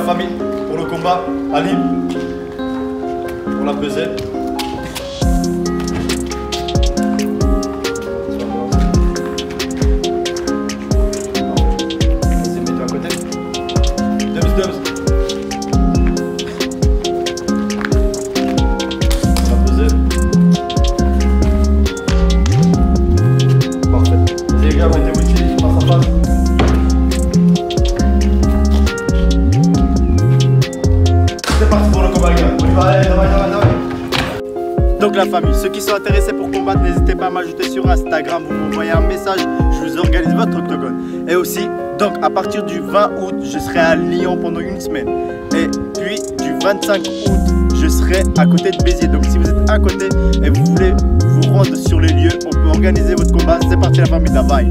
famille pour le combat. Ali pour la pesée. Vas-y, mets-toi à côté. Dubs. La pesée. Parfait. Vas-y les gars, mettez Witchy, face à face. C'est parti pour le combat les gars. On y va, allez, давай. Donc la famille, ceux qui sont intéressés pour combattre, n'hésitez pas à m'ajouter sur Instagram, vous m'envoyez un message, je vous organise votre octogone. Et aussi, donc à partir du 20 août, je serai à Lyon pendant une semaine. Et puis du 25 août, je serai à côté de Béziers. Donc si vous êtes à côté et vous voulez vous rendre sur les lieux, on peut organiser votre combat. C'est parti la famille, bye.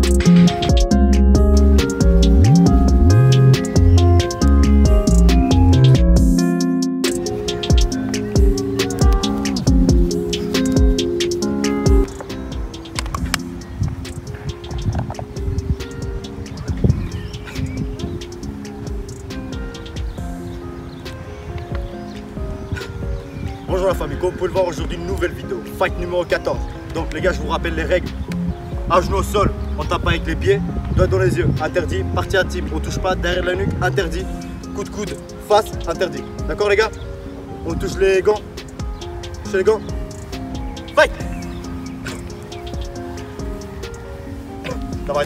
Bonjour la famille, comme vous pouvez le voir aujourd'hui, une nouvelle vidéo, fight numéro 14. Donc les gars, je vous rappelle les règles. À genoux au sol, on tape avec les pieds, doigts dans les yeux, interdit. Partie intime, on touche pas, derrière la nuque, interdit. Coup de coude, face, interdit. D'accord les gars? On touche les gants. Touche les gants. Fight! Давай.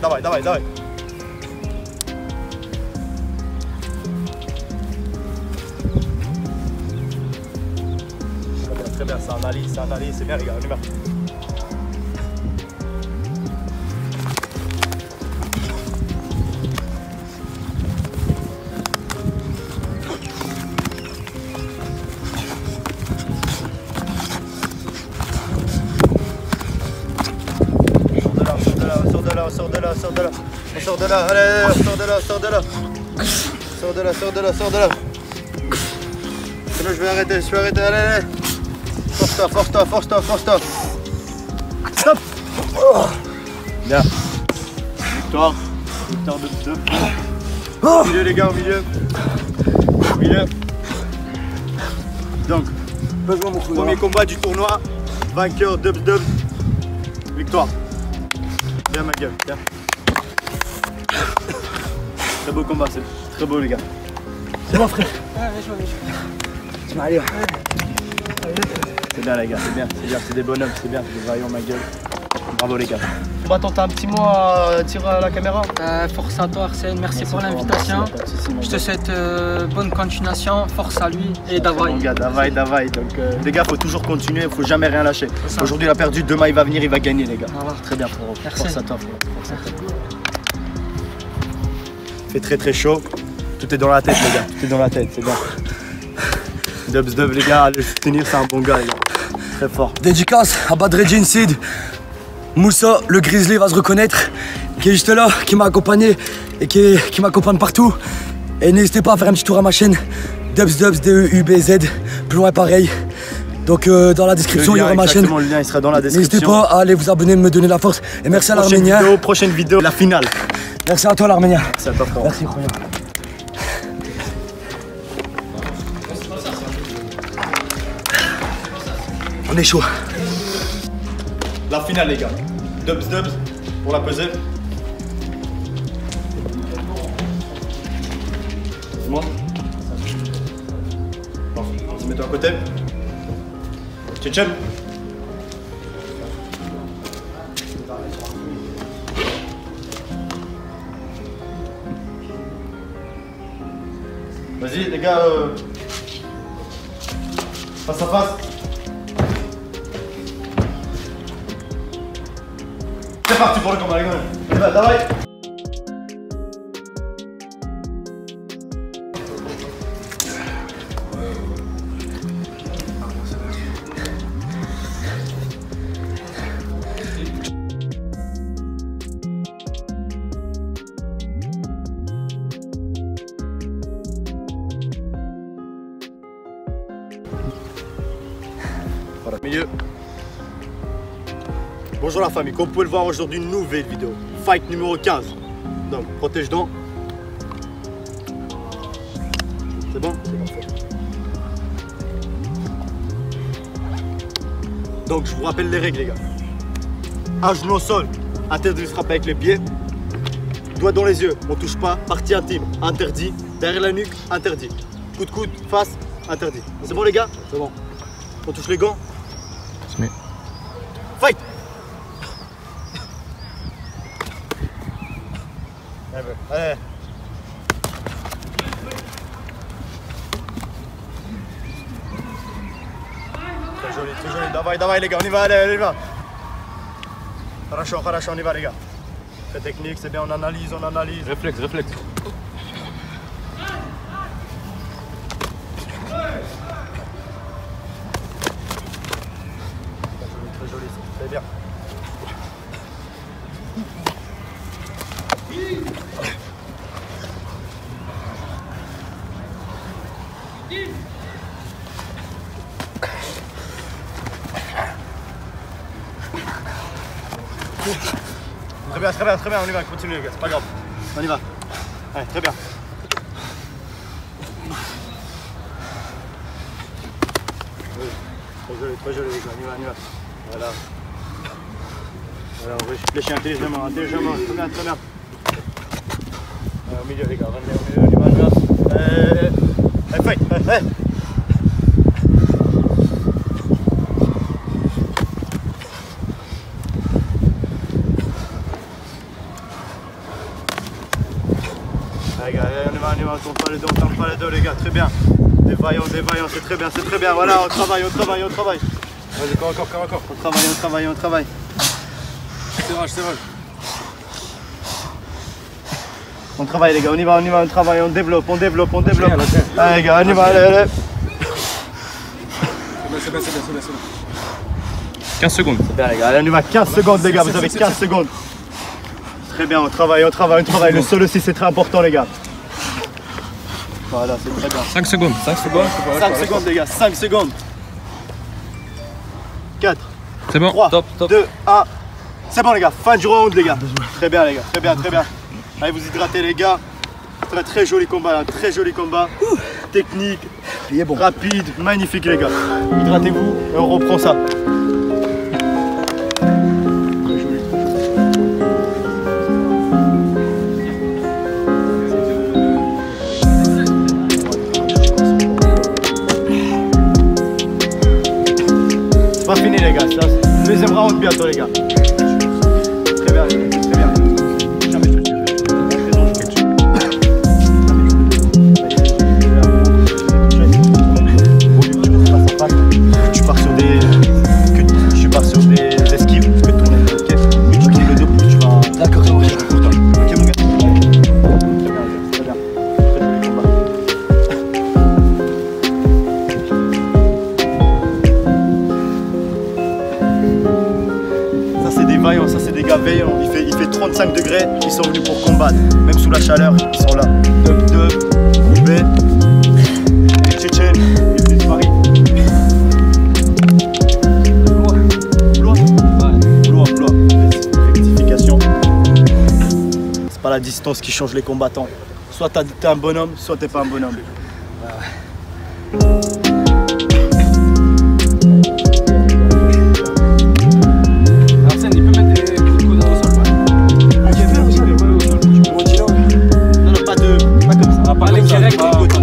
Très bien, c'est un Ali, c'est bien les gars, on y va. On sort de là, allez, on sort de là. Sinon je vais arrêter, allez. Force-toi. Stop. Bien. Victoire de 2. Au milieu les gars, au milieu. Donc, premier combat du tournoi. Vainqueur Dubs. Victoire. Bien ma gueule, bien. Très beau combat, c'est très beau les gars. C'est bon frère. Tu m'as allé. C'est bien les gars, c'est des bonhommes, c'est bien, des vaillants ma gueule. Bravo les gars. Combattant, t'as un petit mot à tirer à la caméra? Force à toi Arsène, merci pour l'invitation. Je te souhaite bonne continuation, force à lui et Davai. Mon gars, Davai. Donc les gars, faut toujours continuer, faut jamais rien lâcher. Aujourd'hui il a perdu, demain il va venir, il va gagner les gars. Voilà. Très bien frérot, force à toi frérot. Il fait très chaud, tout est dans la tête les gars, c'est bien. Dubs les gars, allez le soutenir, c'est un bon gars les gars. Très fort. Dédicace à Badredjin Sid. Moussa, le Grizzly va se reconnaître, qui est juste là, qui m'a accompagné et qui m'accompagne partout. Et n'hésitez pas à faire un petit tour à ma chaîne, Dubs, DEUBZ, plus loin pareil. Donc dans la description, il y aura ma chaîne. Le lien il sera dans la description. N'hésitez pas à aller vous abonner, me donner la force. Et merci à l'Arménien. Prochaine vidéo, la finale. Merci à toi l'Arménien. Merci à toi frère. Merci Royan. On est chaud. La finale les gars. Dubs pour la pesée. C'est moi. Vas-y, mets-toi à côté. Tchetchen. Vas-y les gars, face à face. C'est parti pour le combat les gars. Davai. Voilà, milieu. Bonjour la famille, comme vous pouvez le voir aujourd'hui, une nouvelle vidéo. Fight numéro 15. Donc, protège-dents. C'est bon? C'est parfait. Donc je vous rappelle les règles les gars. Un genou au sol, interdit de frapper avec les pieds. Doigt dans les yeux, on touche pas. Partie intime, interdit. Derrière la nuque, interdit. Coup de coude, face, interdit. C'est bon les gars? C'est bon. On touche les gants. Fight! Allez. Très joli, très joli. Давай les gars, on y va, allez, on y va. Хорошо, on y va les gars. Très technique, c'est bien, on analyse. Réflexe. Très joli, c'est bien. Très bien, on y va, continue les gars, c'est pas grave. On y va. Allez, très bien. Oui, très joli les gars, on y va. Voilà. Voilà, on réfléchit intelligemment. Très bien. Au milieu les gars, on y va. Allez, fight, allez. On y va, on tourne pas les deux les gars, très bien. Dévaillant, c'est très bien, voilà, on travaille. Vas-y, encore. On travaille. C'est vrai. On travaille les gars, on y va, on travaille, on développe. Allez les gars, on y va, allez. C'est bien. 15 secondes. C'est bien les gars, allez, on y va, 15 secondes les gars, vous avez 15 secondes. Très bien, on travaille. Le sol aussi c'est très important les gars. Voilà, c'est très bien. 5 secondes. 5 secondes les gars, 5 secondes. 4. C'est bon. 3, Top. 2, 1. C'est bon les gars, fin du round les gars. Très bien les gars, très bien. Allez vous hydratez les gars. Très joli combat, très joli combat. Technique, rapide, magnifique les gars. Hydratez-vous et on reprend ça. C'est pas fini les gars, deuxième round bientôt les gars. Très bien, très bien. Tu pars sur des esquives, tu peux tourner, ok? Mais tu tournes le dos pour que tu vas. D'accord, c'est bon. Ok mon gars. Très bien. Très joli combat. Ça c'est des vaillants, ça c'est des gars veillants. Il fait 35 degrés, ils sont venus pour combattre. Même sous la chaleur, ils sont là. Dub, Oubé, Tchétchène, les Paris. Rectification. C'est pas la distance qui change les combattants. Soit t'es un bonhomme, soit t'es pas un bonhomme. Arsène, il peut mettre des coups de coude au sol. Non, pas comme ça. Pas les directs.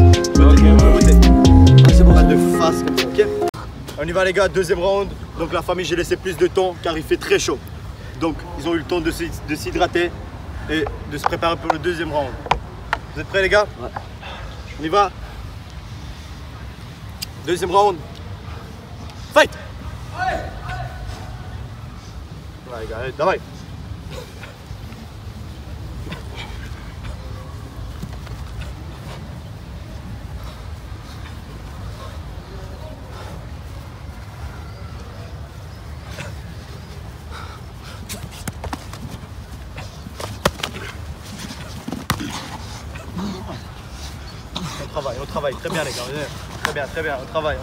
C'est bon, pas de face comme ça, ok? On y va les gars, deuxième round. Donc la famille, j'ai laissé plus de temps car il fait très chaud. Donc ils ont eu le temps de s'hydrater et de se préparer pour le deuxième round. Vous êtes prêts les gars? Ouais. On y va. Deuxième round. Fight! Ouais les gars, allez, давай. On travaille, très bien les gars, très bien, on travaille.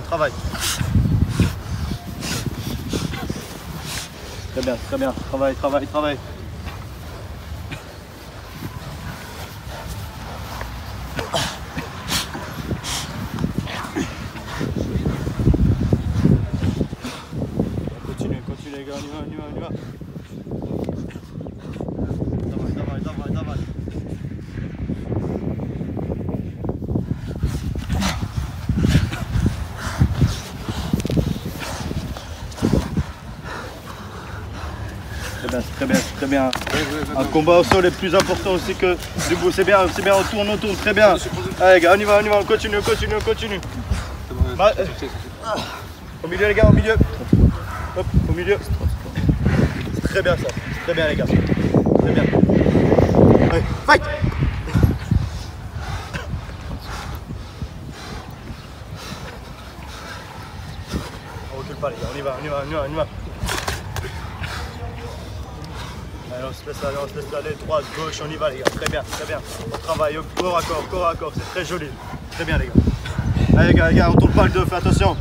Très bien, travaille. les gars, on y va, on y va, on y va. Давай. Très bien. Un combat au sol est plus important aussi que debout. C'est bien, on tourne, très bien. Allez les gars, on y va, on continue. Au milieu les gars, au milieu. Hop, au milieu. C'est très bien ça, c'est très bien les gars. Très bien. Allez, fight! On recule pas les gars, on y va. Allez, on se laisse aller, droite, gauche, on y va les gars, très bien. On travaille au corps à corps, c'est très joli. Très bien les gars. Allez les gars, on tourne pas le dos, fais attention.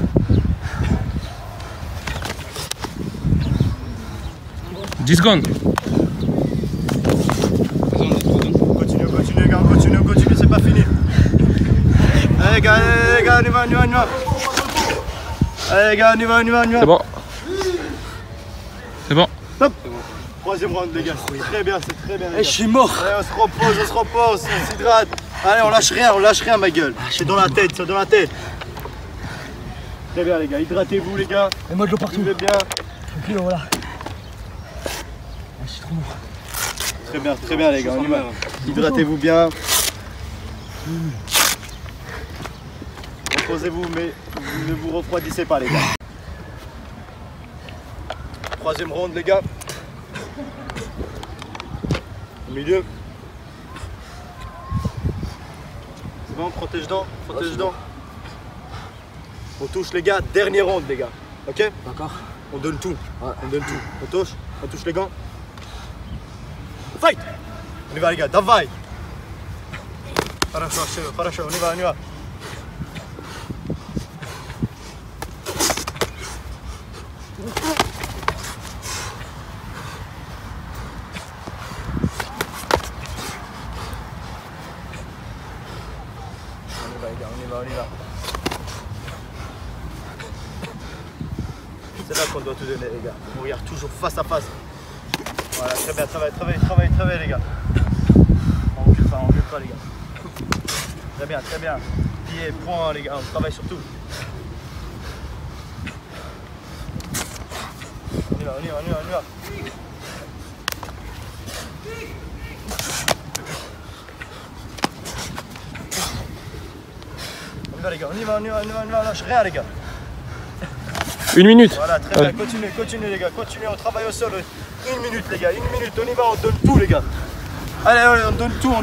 Dix secondes. Continue, c'est pas fini. Allez les gars, on y va. Allez les gars, on y va. C'est bon. Hop. Troisième round les gars, c'est très bien les gars. Je suis mort. Allez, on se repose, on s'hydrate. Allez, on lâche rien ma gueule. C'est dans la tête. Très bien les gars, hydratez-vous les gars. Et moi de l'eau partout. Vivez bien. Tranquille, voilà. Je suis trop mort. Très bien les gars, on y va. Hydratez-vous bien. Reposez-vous mais ne vous refroidissez pas les gars. Troisième round les gars. Au milieu. C'est bon, protège dents. On touche les gars, dernier round les gars. Ok? D'accord. On donne tout. Ouais. On touche les gants. Fight! On y va les gars, давай! Хорошо, on y va. On y va. C'est là qu'on doit tout donner les gars. On regarde toujours face à face. Voilà, très bien, travaille les gars. On recule pas les gars. Très bien. Pied, poing les gars, on travaille sur tout. On y va. On y va, lâche rien les gars. 1 minute. Voilà, très bien, continue les gars, on travaille au sol. 1 minute les gars, on y va, on donne tout les gars. Allez, on donne tout.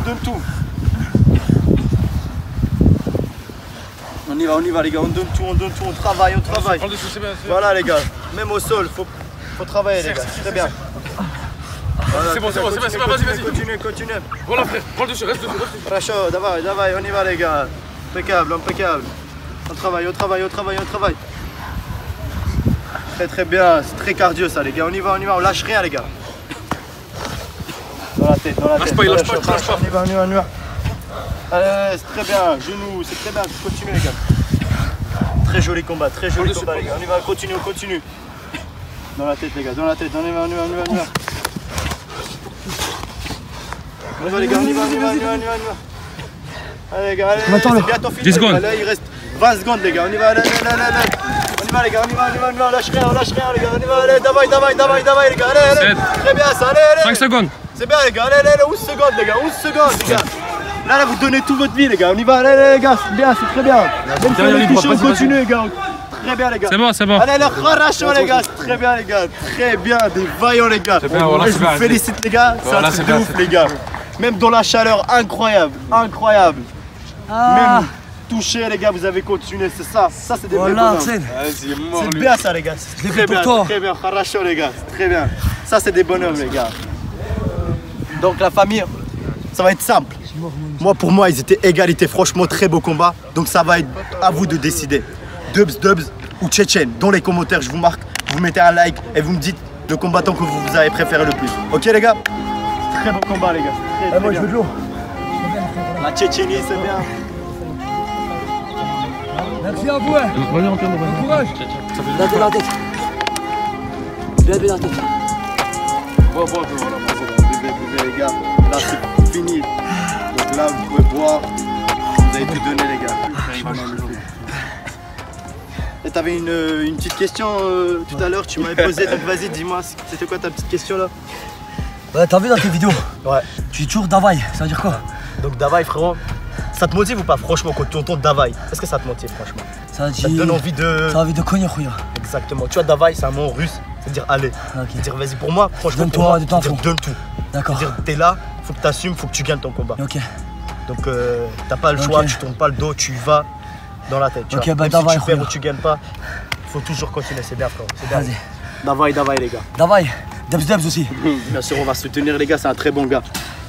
On y va les gars, on donne tout, on travaille. Voilà les gars, même au sol, faut travailler les gars, très bien. Voilà, C'est bon, vas-y. Continue. Voilà frère, prends le dessus, reste dessus. Хорошо, давай, on y va les gars. Impeccable. On travaille. Très bien, c'est très cardio ça les gars, on y va, on lâche rien les gars. Dans la tête. Lâche pas. On y va. Allez, c'est très bien, genoux, c'est très bien, continue les gars. Très joli combat les gars, on y va, continue. Dans la tête les gars, on y va. On y va les gars, on y va. Allez les gars, c'est bientôt fini. 10 secondes. Là il reste 20 secondes les gars, on y va, allez. On y va les gars, on lâche rien les gars, on y va, allez, давай les gars, allez. Très bien ça, allez. 5 secondes. C'est bien les gars, allez, 11 secondes les gars. Là vous donnez toute votre vie les gars, on y va, allez les gars, c'est bien, c'est très bien. Même si on est touché, on continue les gars. Très bien les gars. C'est bon. Allez, kharasho les gars, c'est très bien les gars. Très bien, des vaillants les gars. bien, voilà, je c'est vous bien. félicite les gars, c'est un truc de ouf les gars. Même dans la chaleur, incroyable. Même touché les gars, vous avez continué, c'est ça. Ça c'est des vrais Voilà, bonhommes. Arsène. C'est bien ça les gars, c'est très bien, kharasho les gars, c'est très bien. Ça c'est des bonhommes les gars. Donc la famille, ça va être simple. Pour moi, ils étaient égalité. Franchement, très beau combat. Donc ça va être à vous de décider. Dubs ou Tchétchène. Dans les commentaires, je vous marque. Vous mettez un like et vous me dites le combattant que vous avez préféré le plus. Ok les gars? Très beau combat les gars. Très Moi je veux de l'eau. La Tchétchénie, c'est bien. Merci à vous. Bon courage. La tête. Bien dans la tête. Bois un peu, voilà. Buvez les gars. Là c'est fini. Donc là vous pouvez boire. Vous avez tout donné les gars. Et t'avais une petite question tout à l'heure, tu m'avais posé, donc vas-y dis-moi, c'était quoi ta petite question là? Ouais, t'as vu dans tes vidéos? Ouais. Tu dis toujours Davaï, ça veut dire quoi? Donc Davaï frérot, ça te motive ou pas franchement quand tu entends Davaï? Est-ce que ça te motive franchement? Ça te donne envie de... Ça a envie de cogner, Khouya. Exactement, tu vois Davaï c'est un mot russe, c'est-à-dire aller. Ok. C'est-à-dire vas-y pour moi, franchement Donne-toi, pour moi, donne-toi à c'est-à-dire fond. donne tout. D'accord. C'est-à-dire t'es là, faut que t'assumes, faut que tu gagnes ton combat. Ok. Donc t'as pas le choix, Ok. tu tournes pas le dos, tu vas dans la tête. Tu Ok, vois. bah Même Davaï, si tu perds Khouya. ou tu gagnes pas, faut toujours continuer, c'est bien frérot. C'est bien. Vas-y. Davaï les gars. Davaï, Debs aussi. Bien sûr on va se soutenir les gars, c'est un très bon gars.